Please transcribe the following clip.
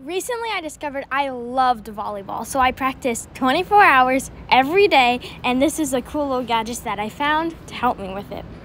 Recently, I discovered I loved volleyball, so I practiced 24 hours every day, and this is a cool little gadget that I found to help me with it.